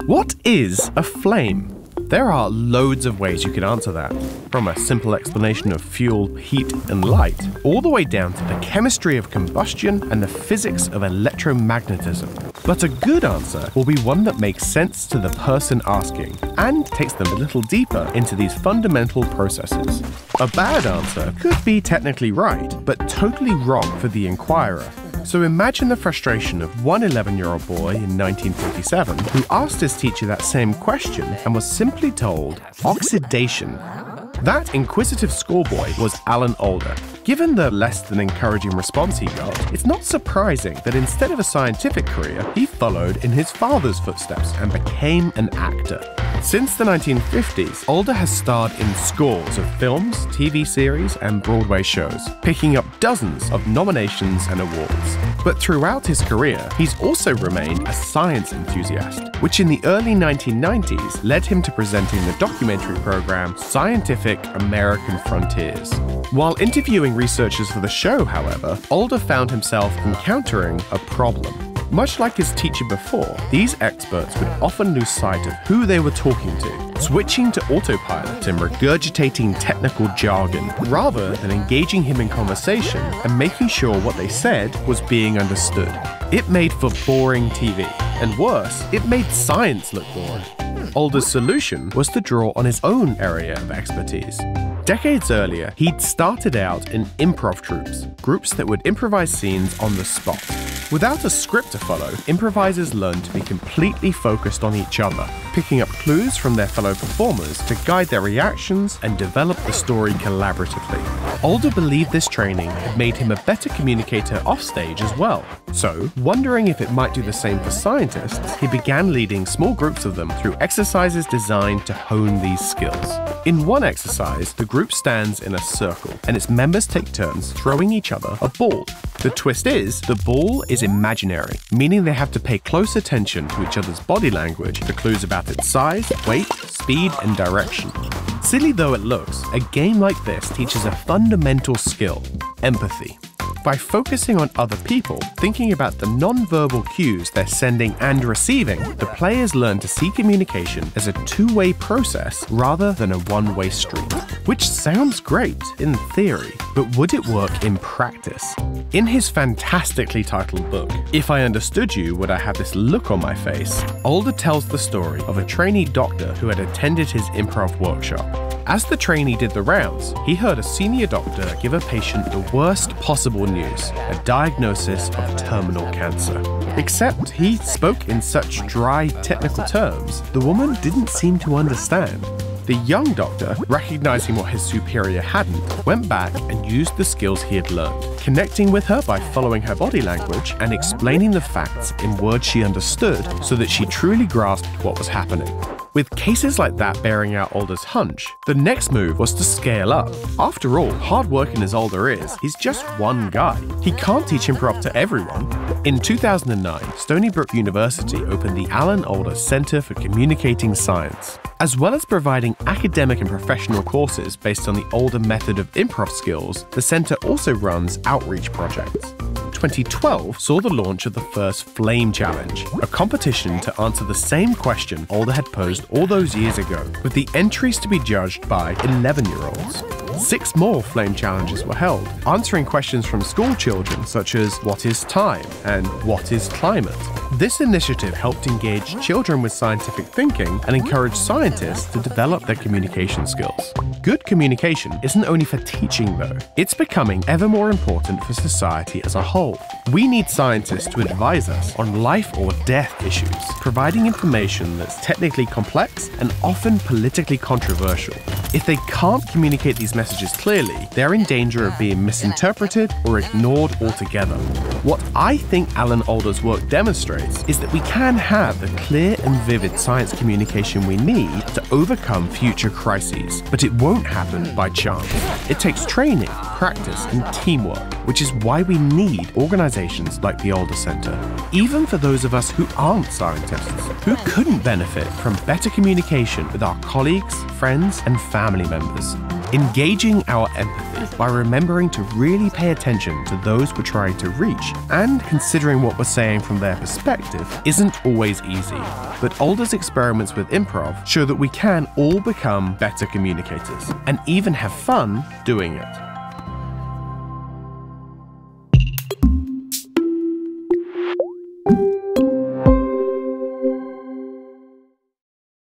What is a flame? There are loads of ways you could answer that, from a simple explanation of fuel, heat, and light, all the way down to the chemistry of combustion and the physics of electromagnetism. But a good answer will be one that makes sense to the person asking and takes them a little deeper into these fundamental processes. A bad answer could be technically right, but totally wrong for the inquirer. So imagine the frustration of one 11-year-old boy in 1947 who asked his teacher that same question and was simply told, oxidation. That inquisitive schoolboy was Alan Alda. Given the less than encouraging response he got, it's not surprising that instead of a scientific career, he followed in his father's footsteps and became an actor. Since the 1950s, Alda has starred in scores of films, TV series, and Broadway shows, picking up dozens of nominations and awards. But throughout his career, he's also remained a science enthusiast, which in the early 1990s led him to presenting the documentary program Scientific American Frontiers. While interviewing researchers for the show, however, Alda found himself encountering a problem. Much like his teacher before, these experts would often lose sight of who they were talking to, switching to autopilot and regurgitating technical jargon, rather than engaging him in conversation and making sure what they said was being understood. It made for boring TV, and worse, it made science look boring. Alda's solution was to draw on his own area of expertise. Decades earlier, he'd started out in improv troupes, groups that would improvise scenes on the spot. Without a script to follow, improvisers learned to be completely focused on each other, picking up clues from their fellow performers to guide their reactions and develop the story collaboratively. Alda believed this training had made him a better communicator offstage as well. So, wondering if it might do the same for scientists, he began leading small groups of them through exercises designed to hone these skills. In one exercise, the group stands in a circle, and its members take turns throwing each other a ball. The twist is, the ball is imaginary, meaning they have to pay close attention to each other's body language for clues about its size, weight, speed, and direction. Silly though it looks, a game like this teaches a fundamental skill: empathy. By focusing on other people, thinking about the non-verbal cues they're sending and receiving, the players learn to see communication as a two-way process rather than a one-way street. Which sounds great in theory, but would it work in practice? In his fantastically titled book, If I Understood You, Would I Have This Look on My Face?, Alda tells the story of a trainee doctor who had attended his improv workshop. As the trainee did the rounds, he heard a senior doctor give a patient the worst possible news, a diagnosis of terminal cancer. Except he spoke in such dry, technical terms, the woman didn't seem to understand. The young doctor, recognizing what his superior hadn't, went back and used the skills he had learned, connecting with her by following her body language and explaining the facts in words she understood so that she truly grasped what was happening. With cases like that bearing out Alda's hunch, the next move was to scale up. After all, hardworking as Alda is, he's just one guy. He can't teach improv to everyone. In 2009, Stony Brook University opened the Alan Alda Center for Communicating Science. As well as providing academic and professional courses based on the Alda method of improv skills, the center also runs outreach projects. 2012 saw the launch of the first Flame Challenge, a competition to answer the same question Alda had posed all those years ago, with the entries to be judged by 11-year-olds. 6 more Flame Challenges were held, answering questions from school children such as what is time and what is climate. This initiative helped engage children with scientific thinking and encourage scientists to develop their communication skills. Good communication isn't only for teaching though, it's becoming ever more important for society as a whole. We need scientists to advise us on life or death issues, providing information that's technically complex and often politically controversial. If they can't communicate these messages clearly, they're in danger of being misinterpreted or ignored altogether. What I think Alan Alda's work demonstrates is that we can have the clear and vivid science communication we need to overcome future crises, but it won't happen by chance. It takes training, practice, and teamwork, which is why we need organizations like the Alda Center. Even for those of us who aren't scientists, who couldn't benefit from better communication with our colleagues, friends, and family members. engaging our empathy by remembering to really pay attention to those we're trying to reach and considering what we're saying from their perspective isn't always easy. But Alda's experiments with improv show that we can all become better communicators and even have fun doing it.